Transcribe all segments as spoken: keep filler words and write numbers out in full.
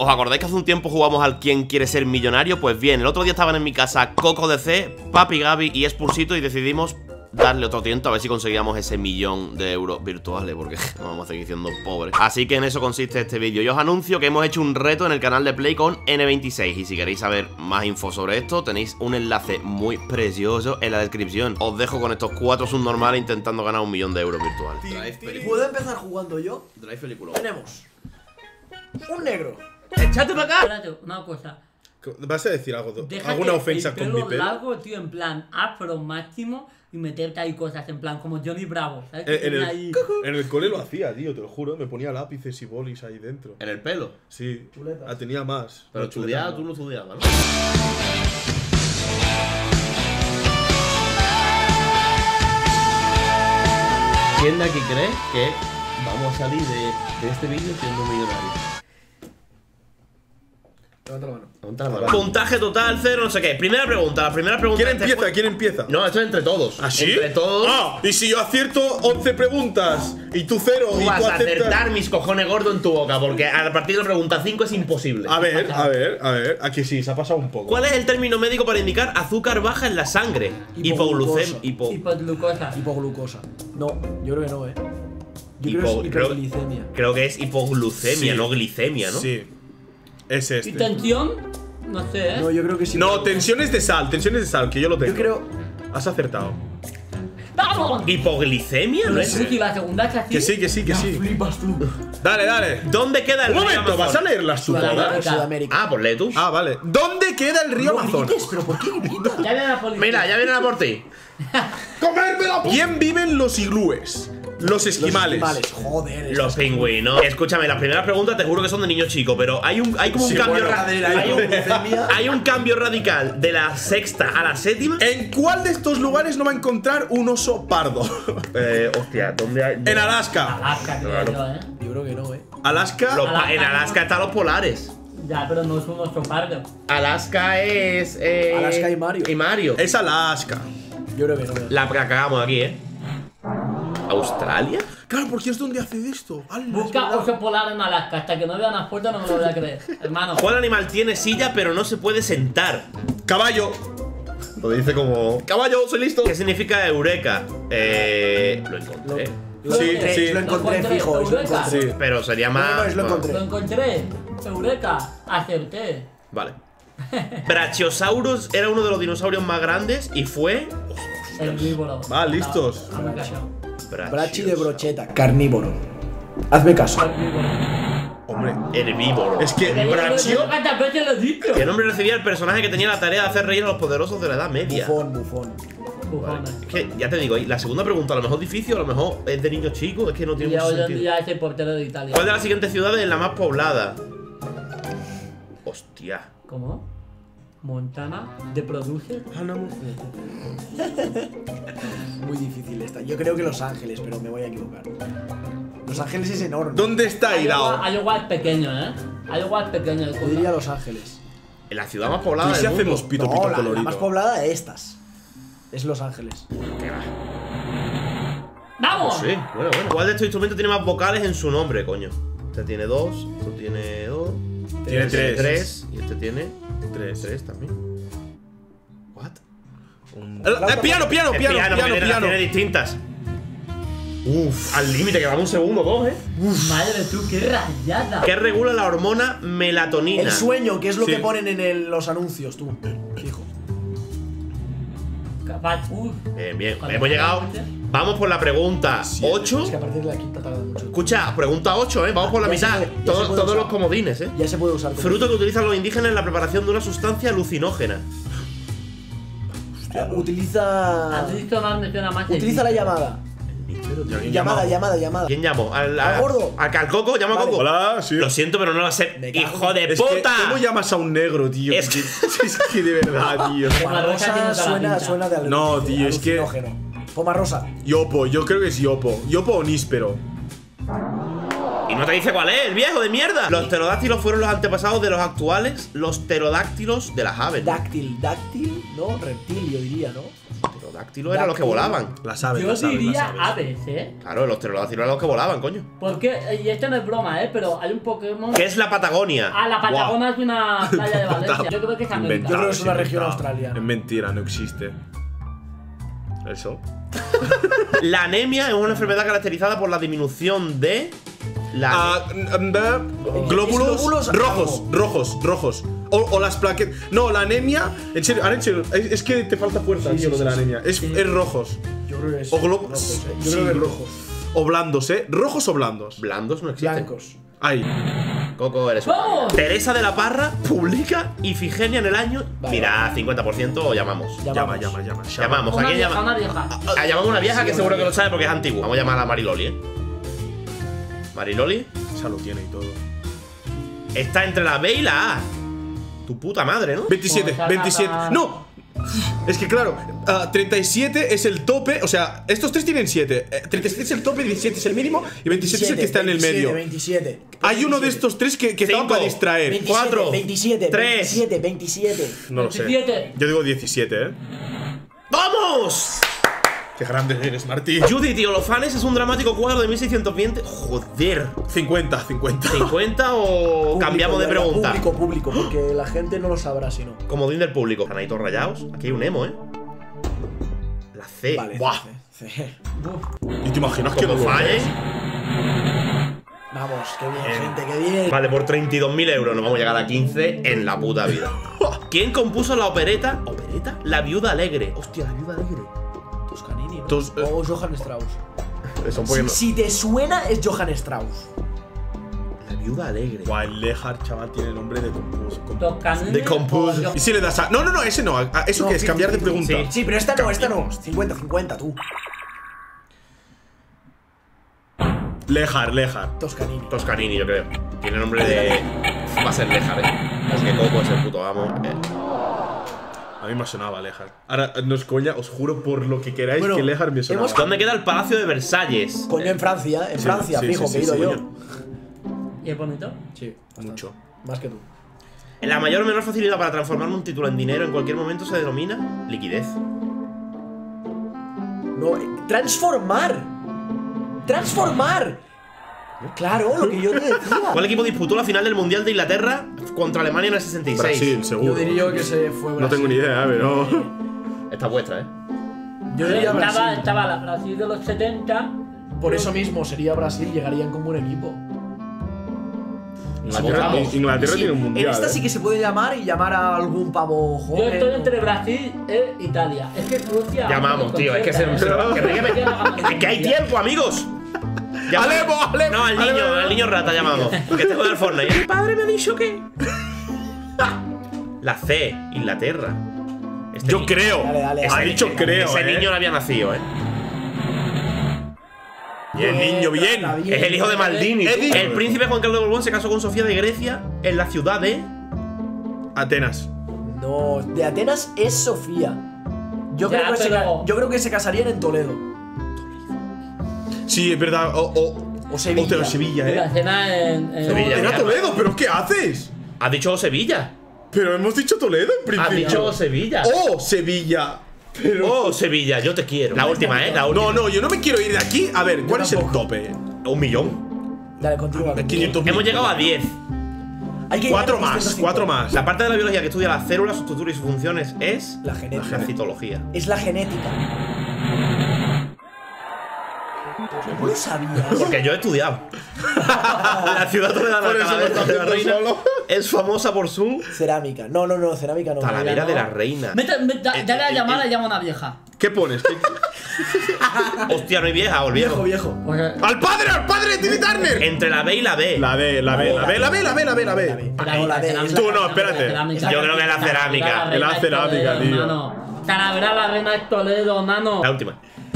¿Os acordáis que hace un tiempo jugamos al ¿Quién quiere ser millonario? Pues bien, el otro día estaban en mi casa Coco D C, Papi Gaby y Expulsito y decidimos darle otro tiento a ver si conseguíamos ese millón de euros virtuales, porque nos vamos a seguir siendo pobres. Así que en eso consiste este vídeo. Yo os anuncio que hemos hecho un reto en el canal de Play con N veintiséis y si queréis saber más info sobre esto tenéis un enlace muy precioso en la descripción. Os dejo con estos cuatro subnormales intentando ganar un millón de euros virtuales. ¿Puedo empezar jugando yo? Drive película. Tenemos un negro. ¡Échate para acá! Espérate, una cosa. ¿Vas a decir algo? Déjate ¿Alguna ofensa el con pelo mi pelo? largo, tío, en plan afro máximo y meterte ahí cosas en plan como Johnny Bravo, ¿sabes? Que En, en tenía el, ahí... en el cole lo hacía, tío, te lo juro. Me ponía lápices y bolis ahí dentro. ¿En el pelo? Sí, Chuletas. ah, tenía más. Pero No, estudiaba, chuletas tú no. lo estudiabas, ¿no? ¿Quién de aquí cree que vamos a salir de, de este vídeo siendo millonarios? Levanta la mano. Levanta la mano. Puntaje total, cero, no sé qué. Primera pregunta, la primera pregunta. ¿Quién este empieza? fue- ¿Quién empieza? No, esto es entre todos. ¿Ah, sí? Entre todos. Ah, y si yo acierto once preguntas y tú cero Tú y vas tú a acertas... acertar mis cojones gordos en tu boca, porque a partir de la pregunta cinco es imposible. A ver, a ver, a ver. Aquí sí, se ha pasado un poco. ¿Cuál es el término médico para indicar azúcar baja en la sangre? Hipoglucosa. Hipoglucemia. Hipo... Hipoglucosa. Hipoglucosa. No, yo creo que no, eh. Yo hipo- creo que es creo- hiperglicemia. Creo que es hipoglucemia, Sí. no glicemia, ¿no? Sí. Es ¿Y este. tensión? No sé, ¿eh? No, yo creo que sí. No, tensiones de sal, tensiones de sal, que yo lo tengo. Yo creo. Has acertado. ¡Vamos! ¿Hipoglicemia? ¿No No es? sé si la segunda es así. Que sí, que sí, que sí. Flipas tú. Dale, dale. ¿Dónde queda el Un río momento, ¿vas a Amazonas? leerlas tú Sudamérica. todas? Sudamérica. Ah, pues lee tú. Ah, vale. ¿Dónde queda el río No Amazonas? grites, pero ¿por qué gritas? Ya viene la policía. Mira, ya vienen a por ti. ¡Comérmela! ¿Quién vive en los iglúes? Los esquimales. Los esquimales. Joder, Los estas- pingüinos. Escúchame, las primeras preguntas te juro que son de niños chicos, pero hay un hay como un Sí, cambio bueno, ra- de la hay, un, hipoglucemia. hay un cambio radical de la sexta a la séptima. ¿En cuál de estos lugares no va a encontrar un oso pardo? Eh, hostia, ¿dónde hay? En Alaska. Alaska, creo yo, ¿eh? Yo creo que no, eh. Alaska. Los pa- Alaska, en Alaska ¿no? están los polares. Ya, pero no es un oso pardo. Alaska es. Eh, Alaska y Mario. Y Mario. Es Alaska. Yo creo que no. eh. La que cagamos aquí, ¿eh? ¿Australia? Claro, porque es donde hace esto. ¡Hala, es Busca verdad! oso polar en Alaska. Hasta que no vea una foto no me lo voy a creer. Hermano. ¿Cuál animal tiene silla pero no se puede sentar? Caballo. Lo dice como. Caballo, soy listo. ¿Qué significa eureka? Eh. Lo Lo, encontré. lo Sí, encontré, sí. lo encontré Lo encontré, fijo. es lo Eureka. encontré. Sí. Pero sería más. No, no, es lo bueno, encontré. Lo encontré. Eureka. Acerté. Vale. Brachiosaurus era uno de los dinosaurios más grandes y fue. Herbívoro. Va, listos. Ah, me cayó. Brachi de brocheta. Carnívoro. Hazme caso. Herbívoro. Hombre. Herbívoro. Es que Que Brachio. ¿Cuántas veces lo he dicho? ¿Qué nombre recibía el personaje que tenía la tarea de hacer reír a los poderosos de la Edad Media? Bufón, bufón. Bufones. Es que ya te digo, la segunda pregunta a lo mejor difícil, a lo mejor es de niños chicos, es que no tiene Y mucho hoy en sentido. día es el portero de Italia. ¿Cuál de las siguientes ciudades es la más poblada? Hostia. ¿Cómo? Montana de Producer. Ah, no. Muy difícil esta. Yo creo que Los Ángeles, pero me voy a equivocar. Los Ángeles es enorme. ¿Dónde está Iowa, Idaho? Iowa es pequeño, ¿eh? Iowa es pequeño. el Yo condado. diría Los Ángeles. En la ciudad más poblada ¿Y si del mundo. hacemos pito No, pito la, la colorido? más poblada de estas. Es Los Ángeles. ¡Vamos! Sí, bueno, bueno. ¿Cuál de estos instrumentos tiene más vocales en su nombre, coño? Este tiene dos, este tiene dos. Tiene este tres. tres. Y este tiene Tres. tres también. ¿What? Eh, eh, piano, piano, Es piano, piano, piano, porque piano. tiene distintas. Uf. Al límite, que vamos un segundo, dos, ¿eh? Madre tú, qué rayada. ¿Qué regula la hormona melatonina? El sueño, que es lo Sí. que ponen en el- los anuncios, tú. Fijo. Capaz, uy. Bien, bien. Cuando Hemos me llegado. pregunte. Vamos por la pregunta ocho. Es que a partir de la quinta tarda mucho. Escucha, pregunta ocho, ¿eh? Vamos por la Ya se mitad. puede- ya se Todos, puede todos usar. los comodines, ¿eh? Ya se puede usar. como- Fruto que utilizan los indígenas en la preparación de una sustancia alucinógena. Eh, Utiliza. Has visto más menciona más. Utiliza la llamada. ¿Quién Llamada, llamó? llamada, llamada. ¿Quién llamó? ¿Al, Al a- gordo. ¿A Cal Coco? ¿Llama a Vale. Coco? Hola, sí. Lo siento, pero no lo sé. Me cago ¡Hijo de Es que, puta! ¿cómo llamas a un negro, tío? Es que- es que de verdad, tío. Pomarrosa Rosa tiene toda la suena, pinta. suena de alu- No, de tío, es que- alucinógeno. Poma rosa. Yopo, yo creo que es Yopo. Yopo o Níspero. Y no te dice cuál es, el viejo de mierda. Los pterodáctilos fueron los antepasados de los actuales, los pterodáctilos de las aves. ¿no? Dáctil, dáctil, ¿no? Reptil, yo diría, ¿no? Pterodáctilos. pterodáctilos eran los que volaban. Las aves, Yo las aves, diría las aves. aves, ¿eh? Claro, los pterodáctilos eran los que volaban, coño. Porque, y esto no es broma, ¿eh? Pero hay un Pokémon. ¿Qué es la Patagonia? Ah, la Patagonia es una playa de Valencia. Yo creo que es América. Yo creo que es una inventado. región australiana. Es mentira, no existe. Eso. La anemia es una enfermedad caracterizada por la disminución de la Ah, mm, de- glóbulos glóbulos rojos, algo. rojos, rojos. O, o las plaquetas. No, la anemia. En serio, ahora en serio, es, es que te falta fuerza, Sí, tío, sí, lo de sí, la sí. anemia. Es, Sí. es rojos. Yo creo que es O glo- rojos, ¿eh? Yo sí, creo que es rojos. rojos. O blandos, ¿eh? ¿Rojos o blandos? blandos no existen. Blancos. Ahí. Coco, eres un ¡Vamos! Teresa de la Parra publica Ifigenia en el año. Vale, Mira, cincuenta por ciento o llamamos. Ya Llama, vamos. llama, llama. llama. Llamamos. ¿A Una quién vieja, llama? una vieja. Ah, llamamos a una vieja que Sí, seguro una que lo sabe porque es antigua. Vamos a llamar a Mariloli, ¿eh? Mariloli. Esa lo tiene y todo. Está entre la B y la A. Tu puta madre, ¿no? veintisiete, Pues, veintisiete. ah, ¡No! Es que claro, ah, treinta y siete es el tope. O sea, estos tres tienen siete. Eh, treinta y siete es el tope, diecisiete es el mínimo y veintisiete es el que está en el medio. veintisiete. Hay uno de estos tres que, que estaban Cinco. para distraer. veintisiete, Cuatro, veintisiete, tres. veintisiete, veintisiete. No lo sé. veintisiete. Yo digo diecisiete, ¿eh? ¡Vamos! Qué grande eres, Martí. Judith y Holofanes es un dramático cuadro de mil seiscientos veinte. Joder. cincuenta, cincuenta. ¿cincuenta o Público, cambiamos de ya, ya, pregunta? Público, público, porque la gente no lo sabrá si no. Comodín del público. Están ahí todos rayados. Aquí hay un emo, ¿eh? La C. Vale. Buah. C, C. ¿Y te imaginas que Como no lo falle. ves? Vamos, qué bien, gente, qué bien. Vale, por treinta y dos mil euros no vamos a llegar a quince en la puta vida. ¿Quién compuso la opereta? ¿Opereta? La viuda alegre. Hostia, la viuda alegre. Toscanini, ¿no? Tos- eh. O Johann Strauss. Eso un Si, poquito. si te suena, es Johann Strauss. La viuda alegre. Guau, el Lehar, chaval, tiene nombre de compus. compu- Toscanini De compus. o- ¿Y si le das a.? No, no, no, ese no. a- a- ¿Eso No, qué es? sí, Cambiar sí, de sí, pregunta. sí. Sí, pero esta no, esta no. cincuenta, cincuenta, tú. Lehar, Lehar. Toscanini. Toscanini, yo creo. Tiene nombre de. Va a ser Lejar, ¿eh? Porque Coco es el puto amo. Eh. A mí me sonaba Lehar. Ahora, no es coña, os juro por lo que queráis Bueno, que Lehar me sonaba. hemos- ¿Dónde queda el Palacio de Versalles? Coño, en Francia, en Sí, Francia, sí, fijo, sí, que he sí, ido sí, yo. coño. ¿Y es bonito? Sí, bastante. Mucho. Más que tú. La mayor o menor facilidad para transformar un título en dinero en cualquier momento se denomina liquidez. No, eh, transformar. Transformar. Claro, lo que yo te decía. ¿Cuál equipo disputó la final del Mundial de Inglaterra contra Alemania en el sesenta y seis? Brasil, Yo seguro. diría que se fue Brasil. No tengo ni idea, pero. Esta es vuestra, ¿eh? Yo diría Estaba, Brasil. estaba la Brasil de los setenta. Por eso mismo sería Brasil, llegarían como un equipo. Inglaterra, Vamos. Inglaterra Sí, tiene un mundial. En esta ¿eh? sí que se puede llamar y llamar a algún pavo Yo joven. estoy o- entre Brasil e Italia. Es que Rusia. Llamamos, tío, es que se- se- que- que hay tiempo, amigos. Llama- ¡Alemo, Alemo, No, al niño, Alemo! al niño rata llamamos. Que te juega al Fortnite. Mi padre me ha dicho que. La C, Inglaterra. Este Yo ni- creo. Dale, dale, Ha dale. dicho creo, Ese ¿eh? niño no había nacido, ¿eh? Bien, niño, bien. Trata Es el hijo de Maldini. Eddie. El príncipe Juan Carlos de Borbón se casó con Sofía de Grecia en la ciudad de. Atenas. No, de Atenas es Sofía. Yo, Ya, creo que se, pero- ca- yo creo que se casarían en Toledo. Sí, es verdad. O, o, O Sevilla. o Sevilla, La ¿eh? cena en. en- Sevilla. Era Toledo, ¿pero qué haces? ¿Has dicho Sevilla? Pero hemos dicho Toledo en ¿Has principio. dicho Sevilla? ¡Oh, Sevilla! Pero. Oh, Sevilla, yo te quiero. La última, ¿eh? La última. No, no, yo no me quiero ir de aquí. A ver, ¿cuál Yo es el tampoco. tope? Un millón. Dale, continúa. continúa. quinientos mil. Hemos llegado a diez. Hay que Cuatro llegar a más, doscientos cincuenta. cuatro más. La parte de la biología que estudia las células, su estructura y sus funciones es. La genética. La citología. Es la genética. ¿Cómo lo sabías? Porque yo he estudiado. La ciudad toledana Por de eso Talavera lo de la está Reina haciendo solo. es famosa por su. Cerámica. No, no, no, cerámica no. Talavera de la Reina. Mete- mete- dale a llamar, llama a una vieja. ¿Qué pones? ¿Qué- Hostia, no hay vieja, o el Viejo, viejo. viejo. Pues, ¡Al padre, al padre de Timmy Turner! Entre la B y la B. La B, la B, la B, la B, la B, la B, la B. No, la D, es la- Tú no, espérate. Yo creo que la cerámica. Es la cerámica, tío. Nano. Talavera la reina es Toledo, nano. La última.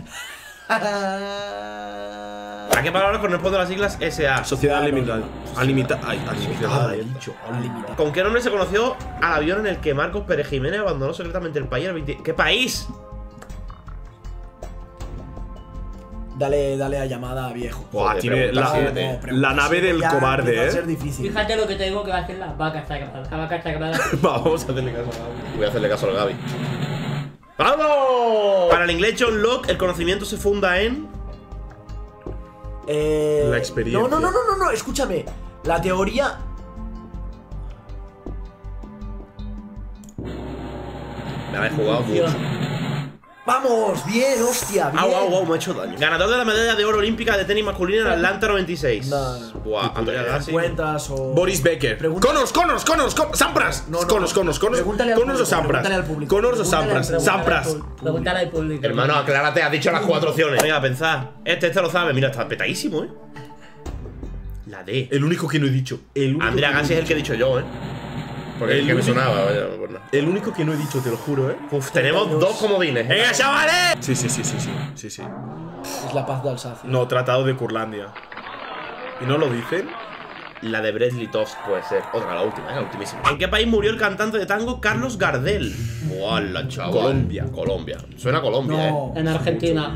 ¿A qué palabra corresponde las siglas S A? Sociedad limitada. Alimitada. Ay, alimitada, he dicho. Límite. ¿Con qué nombre se conoció al avión en el que Marcos Pérez Jiménez abandonó secretamente el país el veinte? ¿Qué país? Dale, dale a llamada a viejo. Buah, Joder, tiene pregunta la, siete. No, pregunta la nave siete del ya cobarde, empieza a eh. ser difícil. Fíjate lo que te digo que va a hacer las vacas sagradas. Las vacas sagradas. Va, vamos a hacerle caso a Gaby. Voy a hacerle caso al Gaby. ¡Vamos! Para el inglés John Locke, el conocimiento se funda en... Eh, La experiencia. No, no, no, no, no, no, escúchame. La teoría. Me habéis jugado mucho. Vamos, bien, hostia, bien. Au, au, au, me ha hecho daño. Ganador de la medalla de oro olímpica de tenis masculino en Atlanta noventa y seis. Nah. Buah, Andrea Agassi. ¿Cuentas o...? Boris Becker. Pregunta- Connors, Connors, Connors, Connors, Sampras. No, no, Connors, Connors, Connors. Pregúntale al Connors o público, Sampras. pregúntale al público. Connors o Pregúntale al- Sampras. pregúntale al Sampras. público. Pregúntale al público. Hermano, aclárate, has dicho las cuatro opciones. Venga, pensad. Este, este lo sabe. Mira, está petadísimo, ¿eh? La D. El único que no he dicho. El único Andrea que no he Agassi es el que he dicho yo, ¿eh? Porque es el que me único- sonaba, vaya, pues no. El único que no he dicho, te lo juro, eh. Uf, tenemos dos comodines. ¡Venga, chavales! Sí, sí, sí, sí, sí. Sí, sí. Es la paz de Alsacia. No, tratado de Curlandia. ¿Y no lo dicen? La de Bradley Tosk puede ser. Otra, la última, ¿eh? La ultimísima. ¿En qué país murió el cantante de tango Carlos Gardel? ¡Hola, chaval! Colombia. Colombia. Suena a Colombia, No. ¿eh? En Argentina.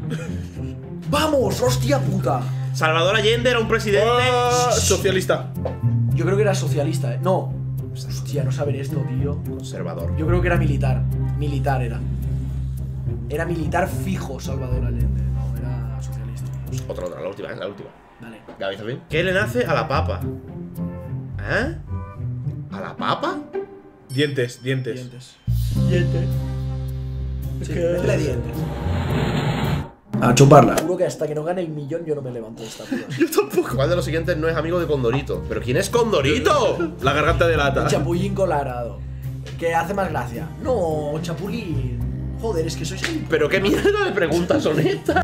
¡Vamos, hostia puta! Salvador Allende era un presidente. Ah, socialista. Yo creo que era socialista, ¿eh? No. Hostia, no saber esto, tío. Conservador. Yo creo que era militar. Militar era. Era militar fijo, Salvador Allende. No, era socialista. Otra, otra, la última, ¿eh? La última. Vale. Gaby, ¿está bien? ¿Qué le nace a la papa? ¿Eh? ¿A la papa? Dientes, dientes. Dientes. Dientes. Sí, métele dientes. A chuparla. Juro que hasta que no gane el millón yo no me levanto de esta puta. Yo tampoco. ¿Cuál de los siguientes no es amigo de Condorito? ¿Pero quién es Condorito? La garganta de lata. Un chapulín colorado. Que hace más gracia. No, chapulín. Joder, es que sois el... ¿Pero qué mierda de preguntas son estas?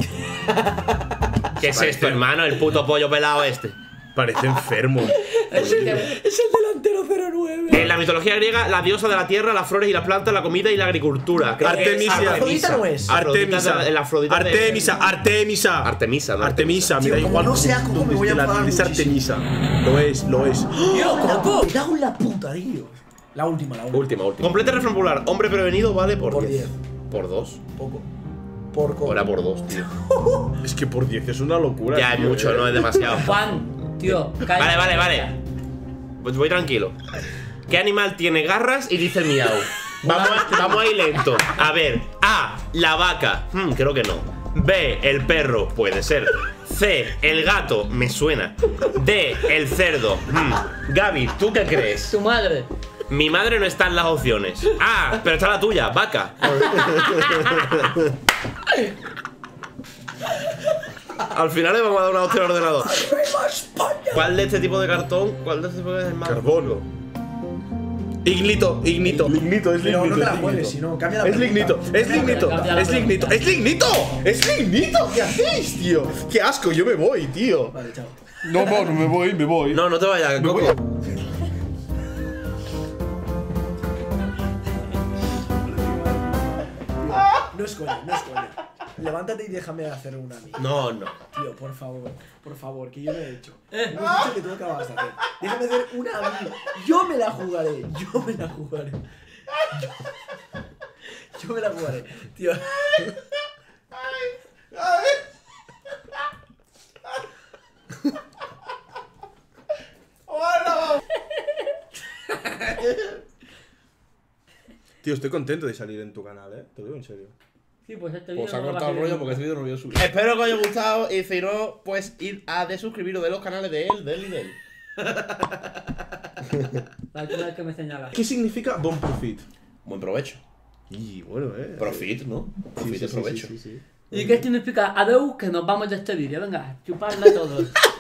¿Qué es esto, hermano? El puto pollo pelado este. Parece enfermo. Es el, es el delantero cero nueve. En la mitología griega, la diosa de la tierra, las flores y las plantas, la comida y la agricultura. Creo que es Artemisia. Afrodita no es. Artemisa. El Afrodita de- Artemisa. Artemisa. Artemisa, ¿no? Artemisa, me Tío, da como igual. no sea coco, dónde me voy a esté la- enfadar Es muchísimo. Artemisa. Lo es, lo es. ¡Tío, Coco! Me cago en la puta, tío. La última, la última. Última, última. Complete refrán popular. Hombre prevenido vale por Por diez. diez. ¿Por dos? Poco. Por O coco. era por dos, tío. Es que por diez es una locura. Ya es tío, mucho, eh. no es demasiado. Juan, tío, calla. Vale, vale, vale. Pues voy tranquilo. ¿Qué animal tiene garras y dice miau? Vamos, a- vamos ahí lento. A ver. A. La vaca. Hmm, creo que no. B. El perro. Puede ser. C. El gato. Me suena. D. El cerdo. Hmm. Gaby, ¿tú qué crees? Tu madre. Mi madre no está en las opciones. Ah, pero está la tuya, vaca. Al final le vamos a dar una hostia al ordenador. ¿Cuál de este tipo de cartón? ¿Cuál de este tipo es el más? Carbono. Ignito, ignito. Lignito, es Pero lignito. no te la es juegues, lignito. si no, cambia la Es lignito, pregunta. es lignito, Cambia la es lignito, pregunta. es lignito, es lignito. ¿Qué hacéis, tío? Qué asco, yo me voy, tío. Vale, chao. No, no, me voy, me voy. No, no te vayas, Me voy. Coco. No es coña, no es coña. Levántate y déjame hacer una a mí. No, no. Tío, por favor, por favor, que yo me he hecho. No he dicho que tú acabas de hacer. Déjame hacer una a mí. Yo me la jugaré, yo me la jugaré. Yo, yo me la jugaré, tío. Tío, estoy contento de salir en tu canal, eh. Te lo digo en serio. Sí, pues este Pues vídeo. ha no lo cortado el va a rollo subir porque este vídeo no lo voy a subir. Espero que os haya gustado y si no, pues ir a desuscribiros de los canales de él, de él y de él. nunca. La última vez que me señala. ¿Qué significa bon profit? Buen provecho. Y bueno, eh. Profit, ¿no? Profit Sí, sí, es sí, provecho. sí, sí, sí. ¿Y qué significa? Adeu, que nos vamos de este vídeo. Venga, chupadla todos.